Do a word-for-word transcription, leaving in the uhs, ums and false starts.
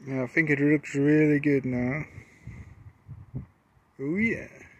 Yeah, I think it looks really good now. Oh yeah.